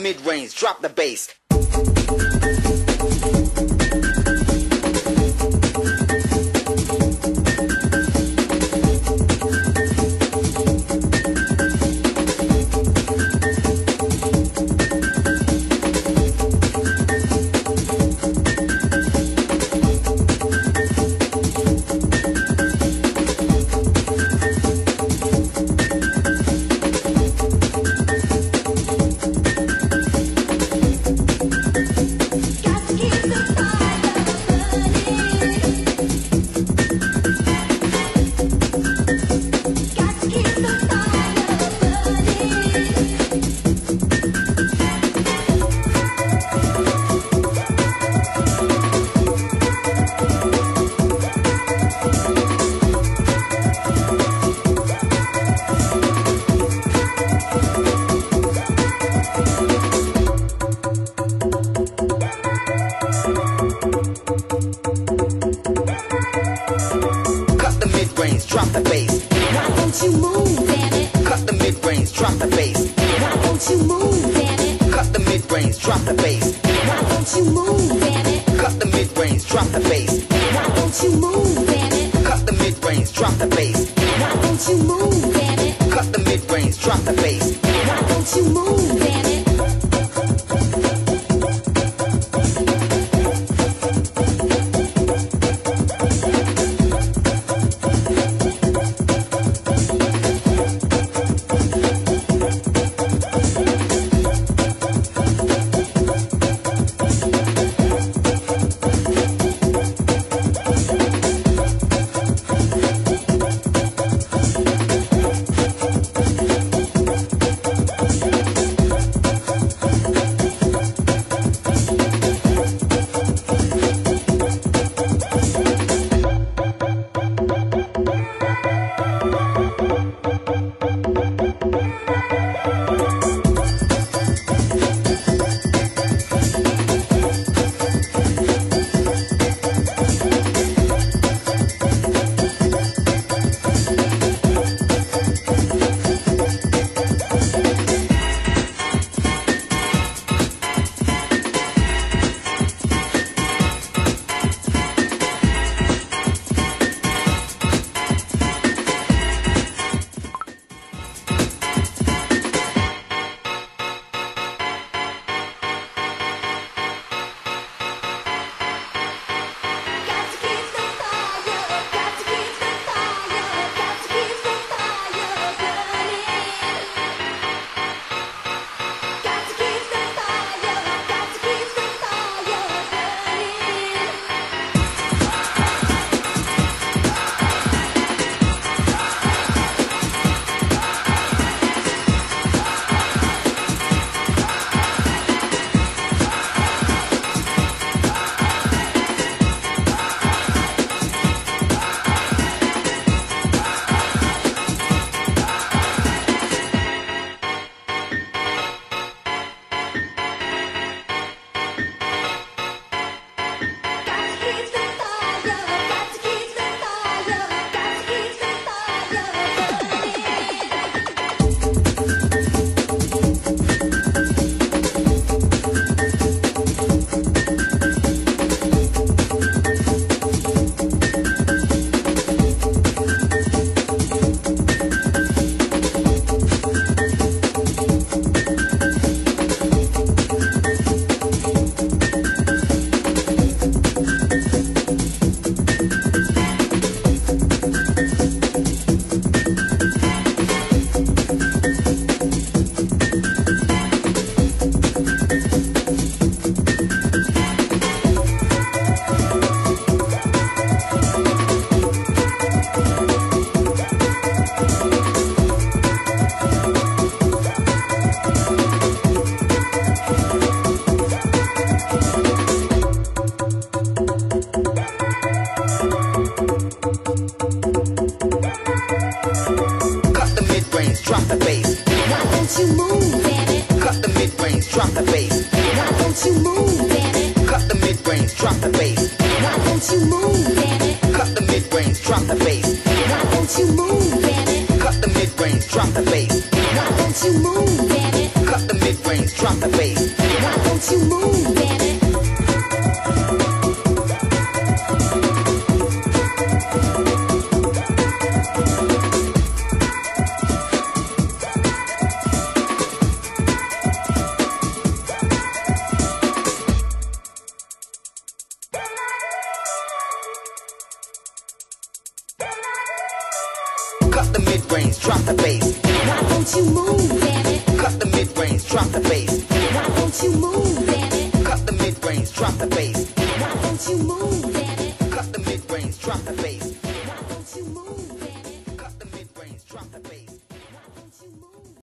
mid-range, drop the bass. Drop the bass. Why won't you move, damn it? Cut the mid-range, drop the bass. Why won't you move, damn it? Cut the mid-range, drop the bass. Why won't you move, damn it? Cut the mid-range, drop the bass. Why won't you move, damn it? Cut the mid-range, drop the bass. Why won't you move, damn it? Cut the mid-range, drop the bass. Why won't you move, damn it? drop the bass. Why won't you move, damn it? Cut the mid-range, drop the bass. Why won't you move, damn it? Cut the mid-range, drop the bass. Why won't you move, damn it? Cut the mid-range, drop the bass. Why won't you move, damn it? Cut the mid-range, drop the bass. Why won't you move, damn it? Cut the mid-range, drop the bass. Why don't you move, damn it? Cut the mid-range, drop the bass. Why don't you move, damn it? Cut the mid-range, drop the bass. Why don't you move, damn it? Cut the mid-range, drop the bass. Why don't you move, damn it? Cut the mid-range, drop the bass.